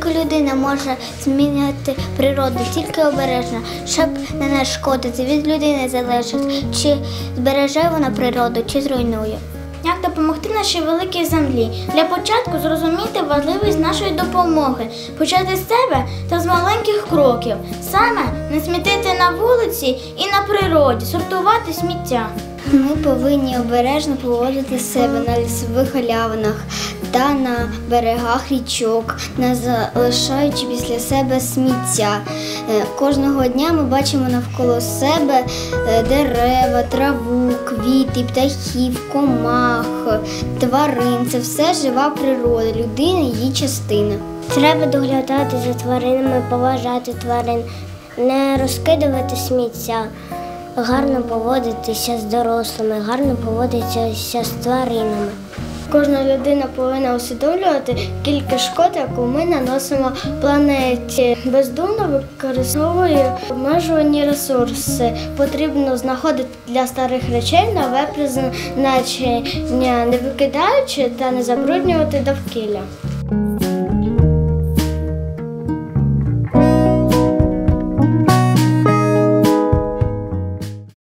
Тільки людина може змінити природу, тільки обережно, щоб не нашкодити. Від людини залежить, чи збереже вона природу, чи зруйнує. Як допомогти нашій великій землі? Для початку зрозуміти важливість нашої допомоги, почати з себе та з маленьких кроків. Саме не смітити на вулиці і на природі, сортувати сміття. Ми повинні обережно поводити себе на лісових галявинах та на берегах річок, не залишаючи після себе сміття. Кожного дня ми бачимо навколо себе дерева, траву, квіти, птахів, комах, тварин. Це все жива природа, людина – її частина. Треба доглядати за тваринами, поважати тварин, не розкидувати сміття, гарно поводитися з дорослими, гарно поводитися з тваринами. Кожна людина повинна усвідомлювати кількість шкод, яку ми наносимо планеті. Бездумно використовує обмежувані ресурси. Потрібно знаходити для старих речей нове призначення, не викидаючи та не забруднювати довкілля.